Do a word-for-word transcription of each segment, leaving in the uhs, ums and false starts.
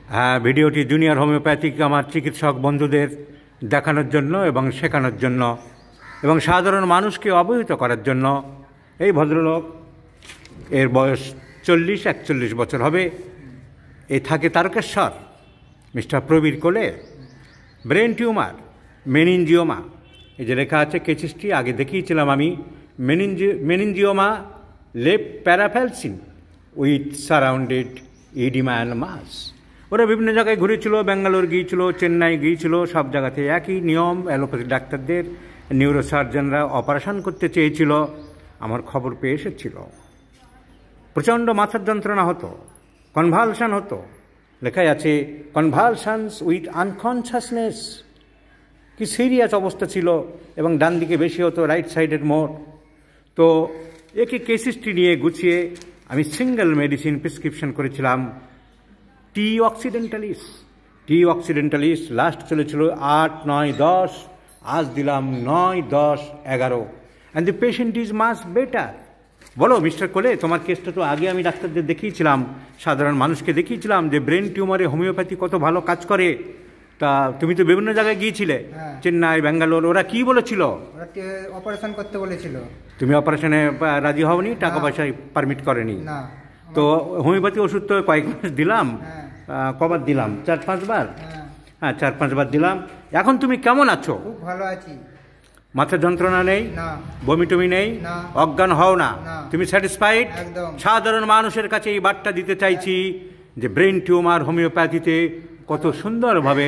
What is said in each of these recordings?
হ্যাঁ, ভিডিওটি junior homeopathic আমার চিকিৎসক বন্ধুদের দেখানোর জন্য এবং শেখানোর জন্য এবং সাধারণ মানুষকে অবহিত করার জন্য। এই ভদ্রলোক, এর বয়স চল্লিশ একচল্লিশ বছর হবে, এ থাকে তারকেশ্বর। মিস্টার প্রবীর কোলে, ব্রেন টিউমার, মেনিনজিওমা। এই যে লেখা আছে কেচিসটি, আগে দেখিয়েছিলাম আমি। মেনিনজি meningioma left parafalcine with surrounded oedema and mass. ওরা বিভিন্ন জায়গায় ঘুরেছিল, ব্যাঙ্গালোর গিয়েছিল, চেন্নাই গিয়েছিল, সব জায়গাতে একই নিয়ম। অ্যালোপ্যাথি ডাক্তারদের, নিউরোসার্জনরা অপারেশন করতে চেয়েছিল। আমার খবর পেয়ে এসেছিল, প্রচণ্ড মাথার যন্ত্রণা হতো, কনভালশন হতো। লেখাই আছে কনভালশনস উইথ আনকনশাসনেস। কি সিরিয়াস অবস্থা ছিল, এবং ডান দিকে বেশি হতো, রাইট সাইডের মোট। তো একে কেসিসটি নিয়ে গুছিয়ে আমি সিঙ্গেল মেডিসিন প্রেসক্রিপশন করেছিলাম, T occidentalis. T occidentalis last চলেছিল আট নয় দশ, আজ দিলাম নয় দশ এগারো, and the patient is much better. বলো মিস্টার কোলে, তোমার কেসটা তো আগে আমি ডাক্তারদের দেখিয়েছিলাম, সাধারণ মানুষকে দেখিয়েছিলাম যে ব্রেন টিউমারে হোমিওপ্যাথি কত ভালো কাজ করে। তা তুমি তো বিভিন্ন জায়গায় গিয়েছিলে, চেন্নাই, ব্যাঙ্গালোর, ওরা কি বলেছিল? অপারেশন করতে বলেছিল। তুমি অপারেশনে রাজি হওনি, টাকা পয়সা পারমিট করেনি? তো হোমিওপ্যাথি ওষুধ তো কয়েক মাস দিলাম, কবার দিলাম? চার পাঁচবার। হ্যাঁ, চার পাঁচবার দিলাম। এখন তুমি কেমন আছো? খুব ভালো আছি। মাথা যন্ত্রণা নেই, বমি টমি নেই, অজ্ঞান হও না, তুমি স্যাটিসফাইড? সাধারণ মানুষের কাছে এই বার্তা দিতে চাইছি যে ব্রেন টিউমার হোমিওপ্যাথিতে কত সুন্দরভাবে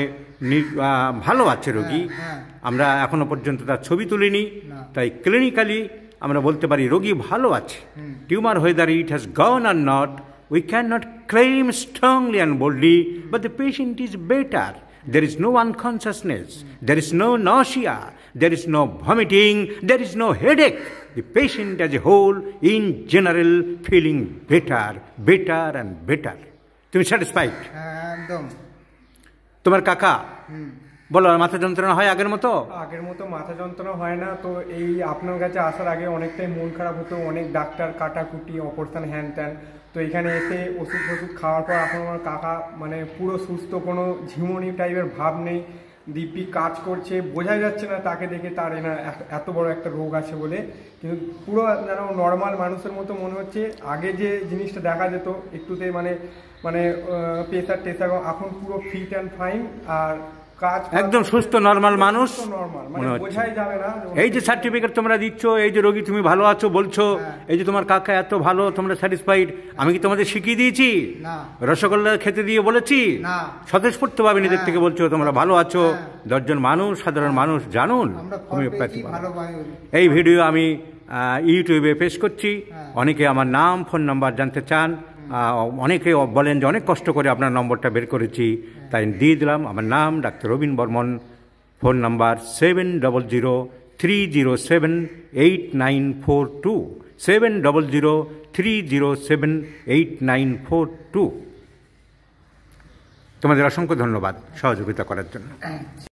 ভালো আছে রোগী। আমরা এখনো পর্যন্ত তার ছবি তুলিনি, তাই ক্লিনিক্যালি আমরা বলতে পারি রোগী ভালো আছে। Tumour whether it has gone or not, we cannot claim strongly and boldly, but the patient is better. There is no unconsciousness, there is no nausea, there is no vomiting, there is no headache. The patient as a whole in general feeling better, better and better. তুমি satisfied? একদম। তোমার কাকা বলো, মাথা যন্ত্রণা হয় আগের মতো? আগের মতো মাথা যন্ত্রণা হয় না। তো এই আপনার কাছে আসার আগে অনেকটাই মন খারাপ হতো, অনেক ডাক্তার কাটাকুটি, অপারেশন, হ্যান ত্যান। তো এখানে এসে ওষুধ ফষুধ খাওয়ার পর এখন আমার কাকা মানে পুরো সুস্থ, কোনো ঝিমুনি টাইপের ভাব নেই, দিব্যি কাজ করছে। বোঝা যাচ্ছে না তাকে দেখে তার এনা এত বড় একটা রোগ আছে বলে, কিন্তু পুরো যেন নর্মাল মানুষের মতো মনে হচ্ছে। আগে যে জিনিসটা দেখা যেত একটুতে মানে মানে প্রেসার টেসার, এখন পুরো ফিট অ্যান্ড ফাইন আর একদম সুস্থ নর্মাল মানুষ মনে হচ্ছে। এই যে সার্টিফিকেট তোমরা দিচ্ছ, এই যে রোগী তুমি ভালো আছো বলছো, এই যে তোমার কাকা এত ভালো, তোমরা স্যাটিসফাইড, আমি কি তোমাদের শিখিয়ে দিয়েছি? রসগোল্লা খেতে দিয়ে বলেছি? স্বতঃস্ফূর্ত ভাবে নিজের থেকে বলছো তোমরা ভালো আছো। দশজন মানুষ, সাধারণ মানুষ জানুন হোমিওপ্যাথি। এই ভিডিও আমি ইউটিউবে পেশ করছি। অনেকে আমার নাম, ফোন নাম্বার জানতে চান, অনেকে বলেন যে অনেক কষ্ট করে আপনার নম্বরটা বের করেছি, তাই দিয়ে দিলাম। আমার নাম doctor Rabin Barman, phone number seven double zero three zero seven eight nine four two, seven double zero three zero seven eight nine four two. তোমাদের অসংখ্য ধন্যবাদ সহযোগিতা করার জন্য।